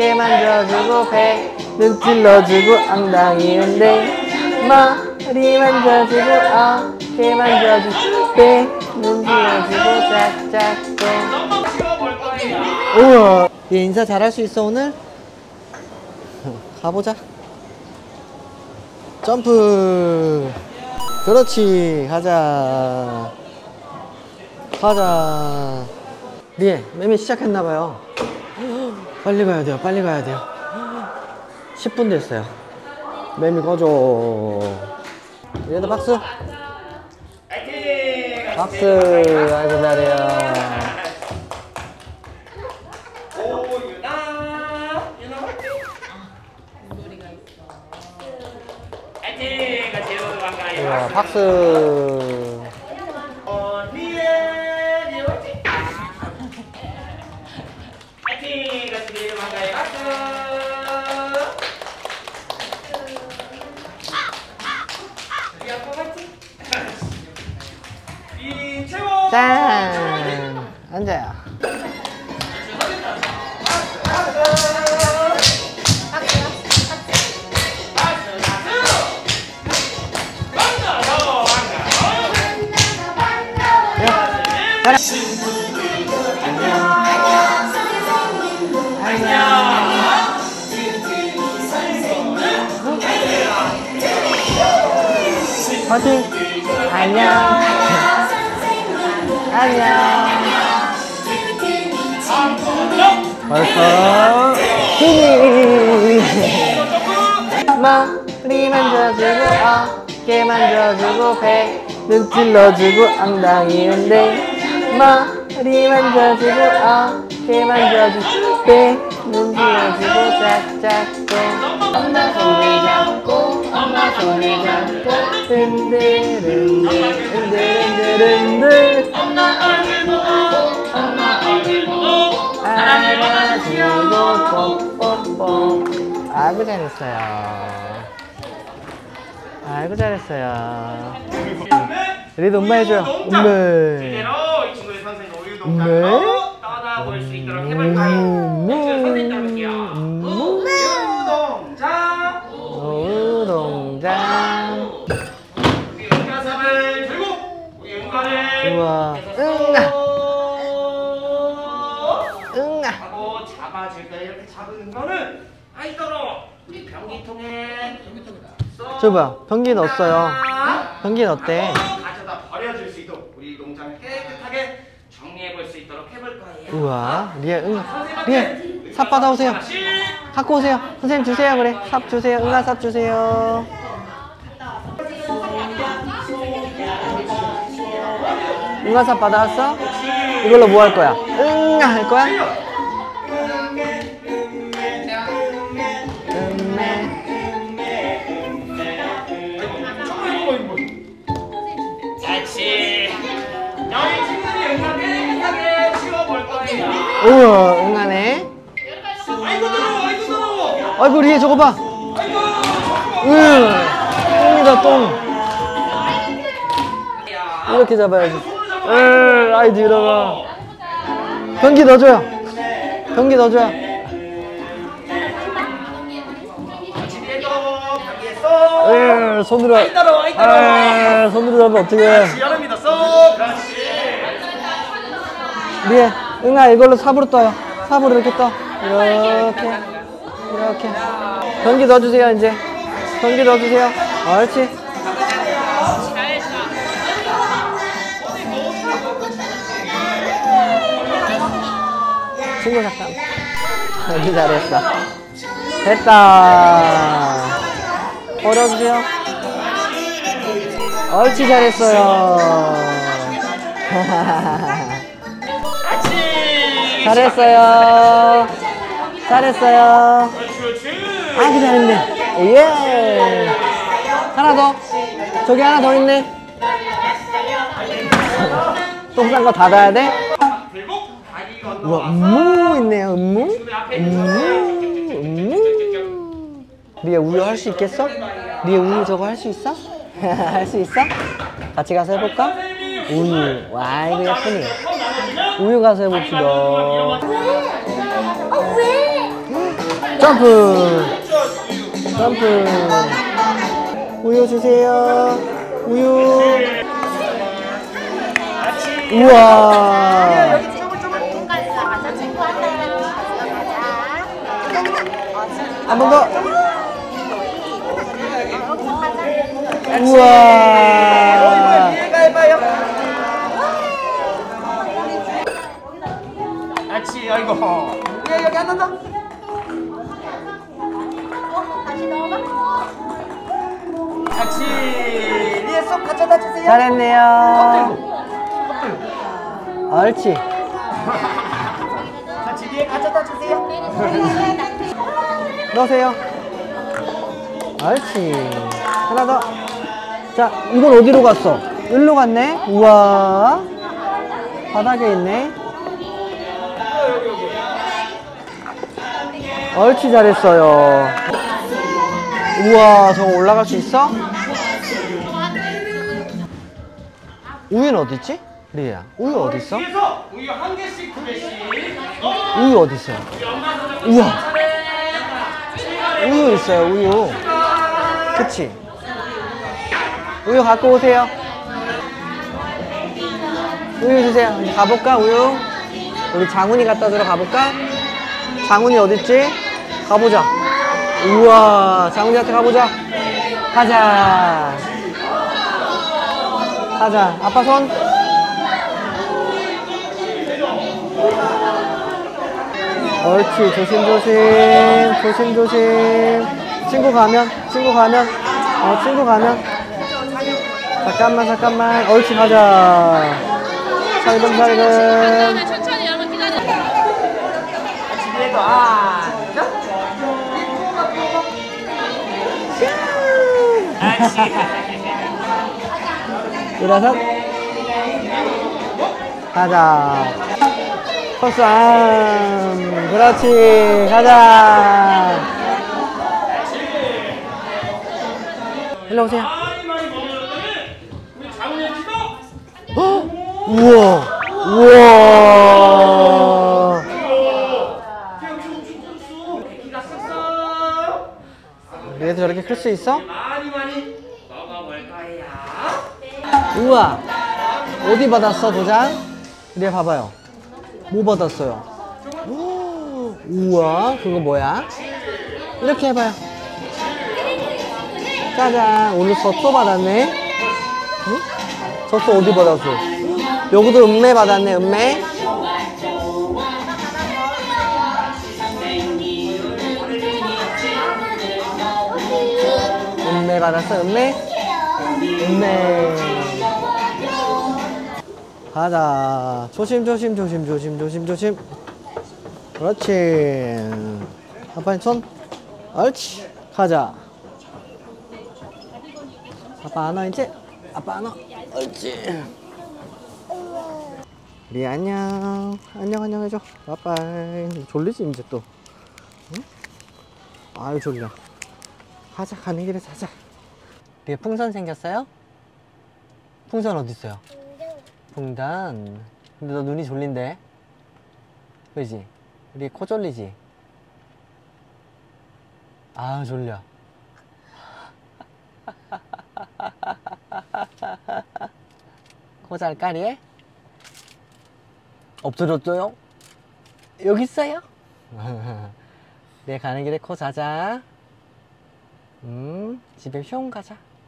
어깨 만져주고 배는 찔러주고 엉덩이 흔들 머리 만져주고 어깨 만져주고 배는 찔러주고 짝짝꿍. 우와, 얘 인사 잘할 수 있어 오늘? 가보자. 점프. 그렇지. 가자. 가자. 리에, 매미 시작했나봐요. 빨리 가야 돼요. 빨리 가야 돼요. 10분 됐어요. 매미 꺼줘. 얘도 박수. 박수. 아이고 잘해요. 우와, 박수. 짠! 앉아요. 파이팅! 안녕! 안녕! 벌써 피니! 머리 만져주고 어깨 만져주고 배는 찔러주고 엉덩이 흔들 머리 만져주고 어깨 만져주고 배는 찔러주고 짝짝꿍. 엄마 손을 잡고 엄마 손을 잡고 흔들흔들 흔들흔들흔들 엄마 얼굴 보고 엄마 얼굴 보고 안아주고 뽀뽀뽀. 아이고 잘했어요. 아이고 잘했어요. 리도 엄마 해줘요. 엄마. 그대로 이 친구의 선생님 우유 동작으로 떠나볼 수 있도록 해볼까요? 선생님 따라볼게요. 우동장. 우리 응가삽을 들고 우리 응가를 우와. 응가 하고 잡아줄 거예요. 이렇게 잡은 거는 아이더러 우리 변기통에 저봐 변기 넣었어요. 변기 넣었대. 가져다 버려줄 수 있도록 우리 농장을 깨끗하게 정리해 볼 수 있도록 해볼 거예요. 우와. 리에 리에 삽 받아오세요. 갖고 오세요. 선생님 주세요. 그래 삽 주세요. 응가 삽 주세요. 응가 삽 받아왔어? 이걸로 뭐 할 거야? 응가 할 거야? 같이 너희 친구들이 응가 깨끗하게 치워볼 거예요. 우와 응가네. 아이고 더러워 아이고 더러워. 아이고 리에 저거 봐. 똥이다 똥. 이렇게 잡아야지. 아이 들어가. 변기 넣어줘요. 변기 넣어줘요. 손으로. 손으로 잡으면 어떡해. 리에 응아 이걸로 삽으로 떠요. 삽으로 이렇게 떠. 이렇게 이렇게. 변기 넣어주세요. 이제 변기 넣어주세요. 옳지. 친구 잠깐. 아주 잘했어. 됐다. 버려주세요. 옳지 잘했어요. 잘했어요. 잘했어요. 아주 잘했네. 예. 하나 더. 저기 하나 더 있네. 똥 싼 거 닫아야 돼? 우와, 있네요. 리에 우유 할 수 있겠어? 리에 우유 저거 할 수 있어? 할 수 있어? 같이 가서 해볼까? 우유. 와, 이거 예쁘네. 우유 가서 해봅시다. 점프. 점프. 우유 주세요. 우유. 우와. 한 번 더. 우와. 그렇지. 아이고. 여기 한 번 더. 다시 넣어봐. 그렇지. 리에 쏙 갖다 주세요. 잘했네요. 옳지. 같이 리에 갖다 주세요. 넣으세요. 옳지. 하나 더. 자, 이건 어디로 갔어? 일로 갔네. 우와. 바닥에 있네. 옳지, 잘했어요. 우와, 저거 올라갈 수 있어? 우유는 어디 있지? 리에야, 우유 어디 있어? 뒤에서 우유 한 개씩 두 개씩. 우유 어디 있어요? 우와. 우유 있어요, 우유. 그치? 우유 갖고 오세요. 우유 주세요. 이제 가볼까, 우유? 우리 장훈이 갖다 주러 가볼까? 장훈이 어딨지? 가보자. 우와, 장훈이한테 가보자. 가자. 가자. 아빠 손. 옳지. 조심조심. 조심조심. 친구 가면. 친구 가면. 친구 가면. 잠깐만. 옳지, 가자. 살금살금. 천천히 여러분 기다려. 뒤에도 앉아. 일어서. 가자. 퍼스 안. 그렇지. 가자. 일로 오세요. 많이 먹었더니 우리 장훈이 키도. 우와. 우와. 기가 쏙쏙. 얘도 저렇게 클 수 있어? 많이 먹어볼 거야. 우와. 어디 받았어, 도장? 네, 봐봐요. 뭐 받았어요? 우와, 그거 뭐야? 이렇게 해봐요. 짜잔, 오늘 젖소 받았네. 응? 젖소 어디 받았어? 여기도 음메 받았네, 음메. 음메 받았어, 음메. 음메. 가자. 조심. 그렇지. 아빠의 손. 옳지. 가자. 아빠 안와 이제. 아빠 안와. 옳지. 우리 안녕. 안녕 해줘. 빠빠이. 졸리지 이제 또. 응? 아유 졸려. 가자. 가는 길에 자자. 우리 풍선 생겼어요? 풍선 어디 있어요? 풍단. 근데 너 눈이 졸린데? 그지? 우리 코 졸리지? 아 졸려. 코 잘 까리해? 엎드렸어요? 여기 있어요? 내 가는 길에 코 자자. 집에 휘용 가자.